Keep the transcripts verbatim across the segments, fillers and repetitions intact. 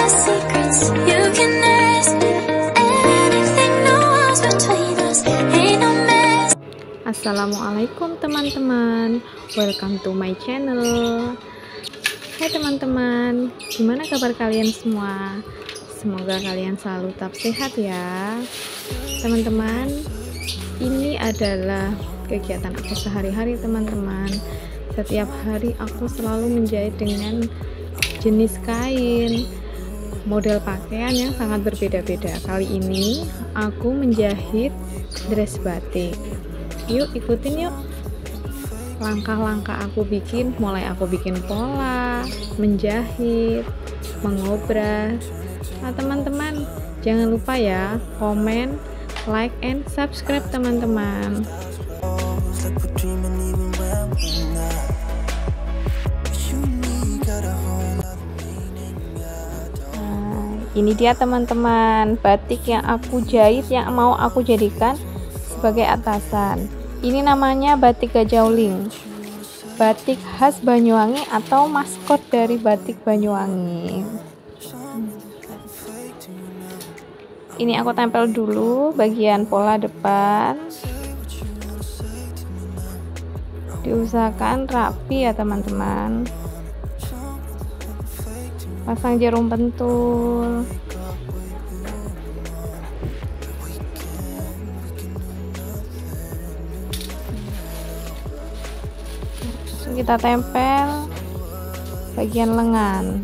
secrets. You can ask me anything, no walls between us, ain't no mess. Assalamualaikum teman-teman, welcome to my channel. Hai teman-teman, gimana kabar kalian semua? Semoga kalian selalu tetap sehat ya teman-teman. Ini adalah kegiatan aku sehari-hari teman-teman. Setiap hari aku selalu menjahit dengan jenis kain, model pakaian yang sangat berbeda-beda. Kali ini aku menjahit dress batik. Yuk ikutin yuk langkah-langkah aku bikin, mulai aku bikin pola, menjahit, mengobras. Nah teman-teman, jangan lupa ya komen, like, and subscribe teman-teman. Nah, ini dia teman-teman, batik yang aku jahit, yang mau aku jadikan sebagai atasan. Ini namanya batik gajauling, batik khas Banyuwangi atau maskot dari batik Banyuwangi. Ini aku tempel dulu bagian pola depan, diusahakan rapi ya teman-teman. Pasang jarum pentul. Kita tempel bagian lengan.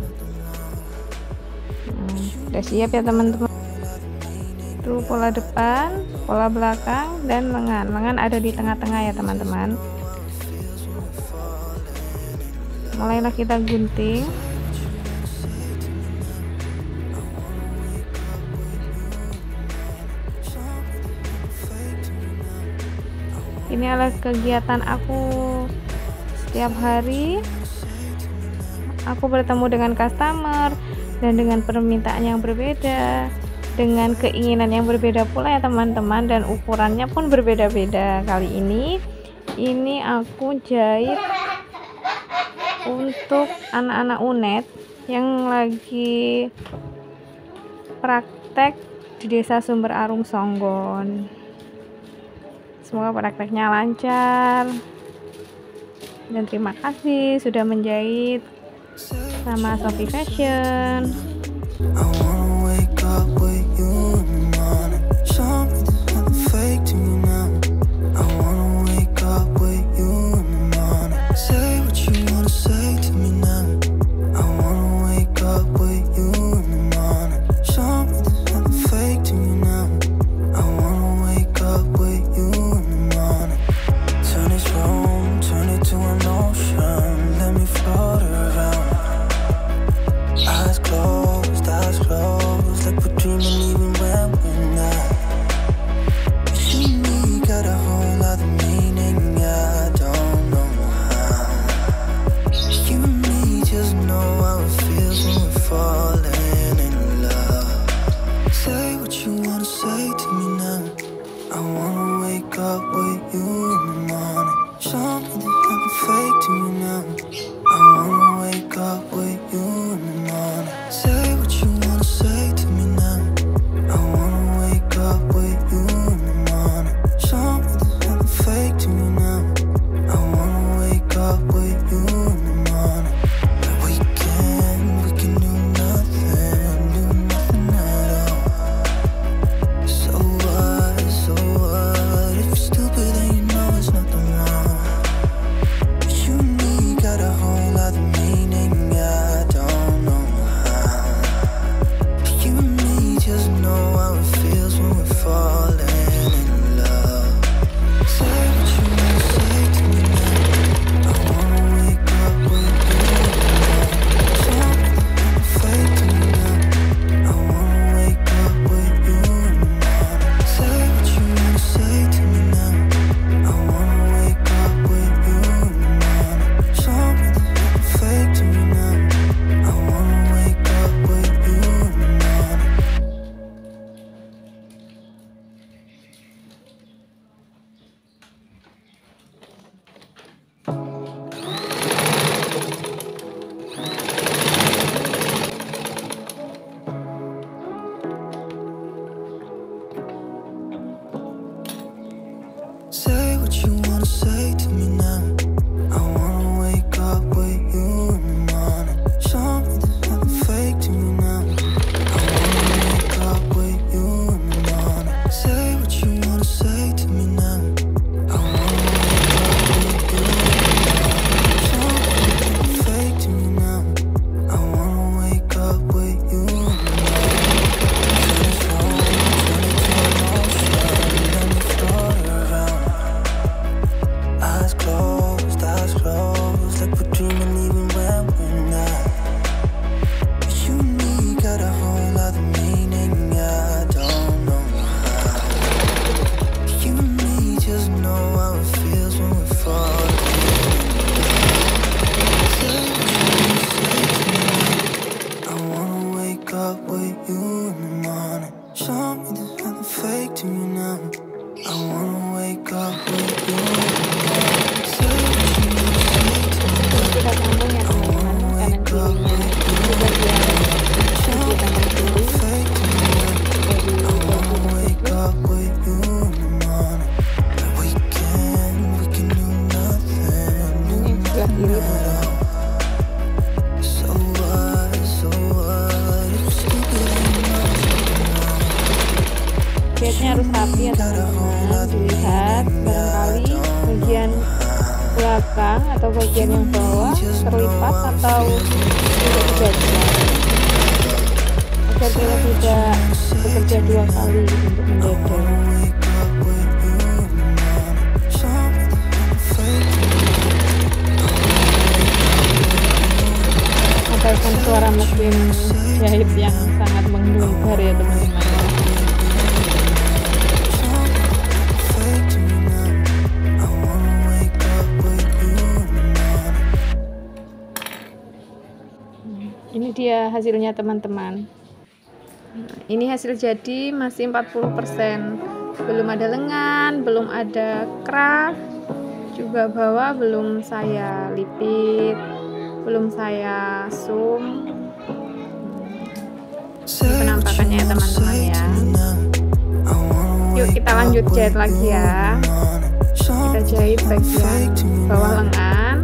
Nah, udah siap ya teman-teman. Tuh pola depan, pola belakang, dan lengan. Lengan ada di tengah-tengah ya teman-teman. Mulailah kita gunting. Ini adalah kegiatan aku setiap hari. Aku bertemu dengan customer dan dengan permintaan yang berbeda, dengan keinginan yang berbeda pula ya teman-teman, dan ukurannya pun berbeda-beda. Kali ini ini aku jahit untuk anak-anak unet yang lagi praktek di Desa Sumber Arum Songgon. Semoga prakteknya lancar, dan terima kasih sudah menjahit sama Sophie Fashion. Eyes closed, eyes closed, like we're dreaming even when rapi ya teman-teman. Dilihat barangkali bagian belakang atau bagian yang bawah terlipat atau tidak digajar, agar kita tidak bekerja dua kali untuk mendedel. Abaikan suara mesin jahit yang sangat menggelegar ya teman-teman. Ini dia hasilnya teman-teman. Ini hasil jadi masih empat puluh persen. Belum ada lengan, belum ada keras, juga bawah belum saya lipit, belum saya zoom. Ini penampakannya ya teman-teman ya. Yuk kita lanjut jahit lagi ya. Kita jahit bagian bawah lengan.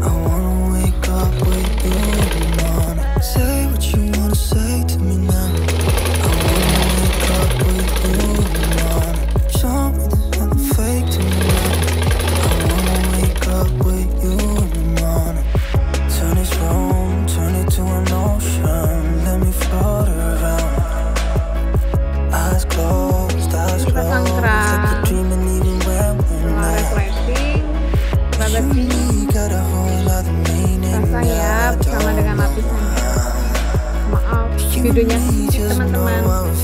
Rasa ya bersama dengan lapisannya. Maaf videonya sedikit teman-teman.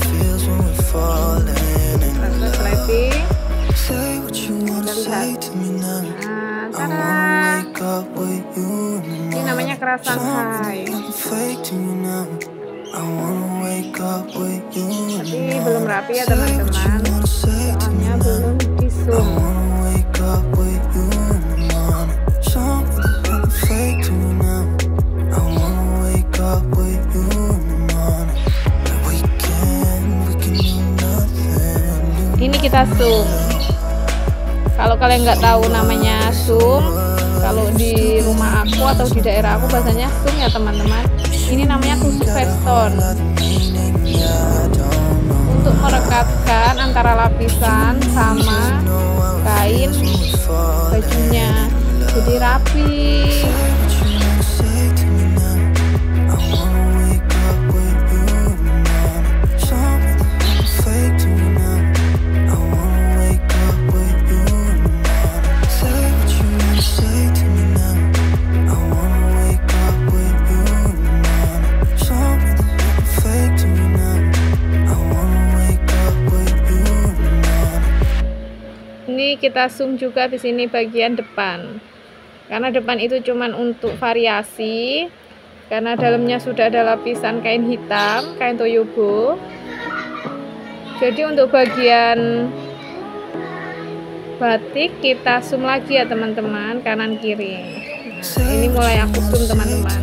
Rasa sleting. Kita lihat. Nah, tada. Ini namanya keras Shanghai. Tapi belum rapi ya teman-teman. Soalnya belum di zoom. Ini kita zoom. Kalau kalian nggak tahu namanya zoom, kalau di rumah aku atau di daerah aku bahasanya zoom ya teman-teman. Ini namanya tusuk veston. Untuk merekatkan antara lapisan sama kain bajunya, jadi rapi. Ini kita zoom juga di sini bagian depan, karena depan itu cuman untuk variasi, karena dalamnya sudah ada lapisan kain hitam, kain toyobo. Jadi untuk bagian batik kita zoom lagi ya teman-teman, kanan kiri. Nah, ini mulai aku zoom teman-teman.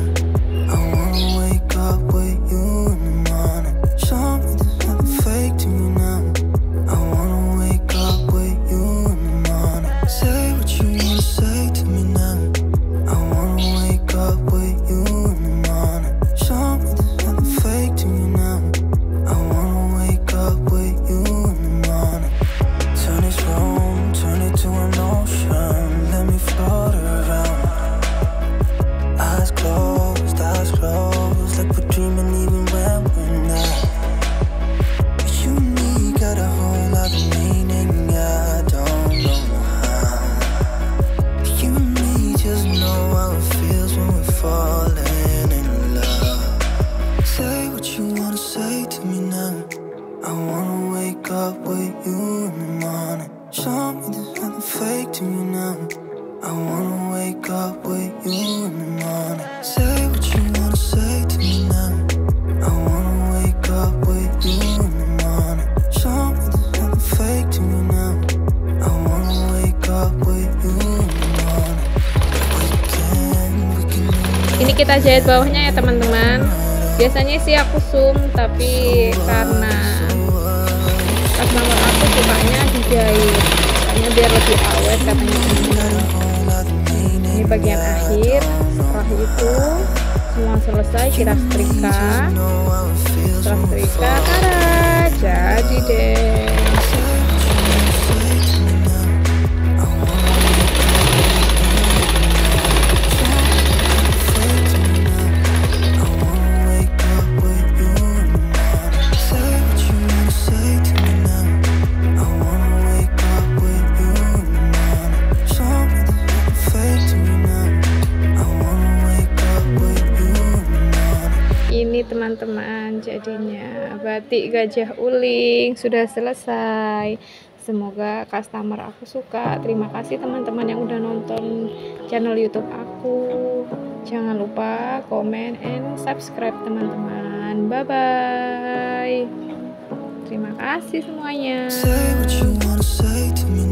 Ini kita jahit bawahnya ya teman-teman. Biasanya sih aku zoom, tapi karena customer aku sukanya dijahit, karena biar lebih awet katanya teman-teman. Ini bagian akhir. Setelah itu semua selesai, kita setrika. Setelah setrika, tada, jadi deh. teman-teman, jadinya batik gajah uling sudah selesai. Semoga customer aku suka. Terima kasih teman-teman yang udah nonton channel YouTube aku. Jangan lupa komen and subscribe teman-teman. Bye bye. Terima kasih semuanya. Say what you wanna say to me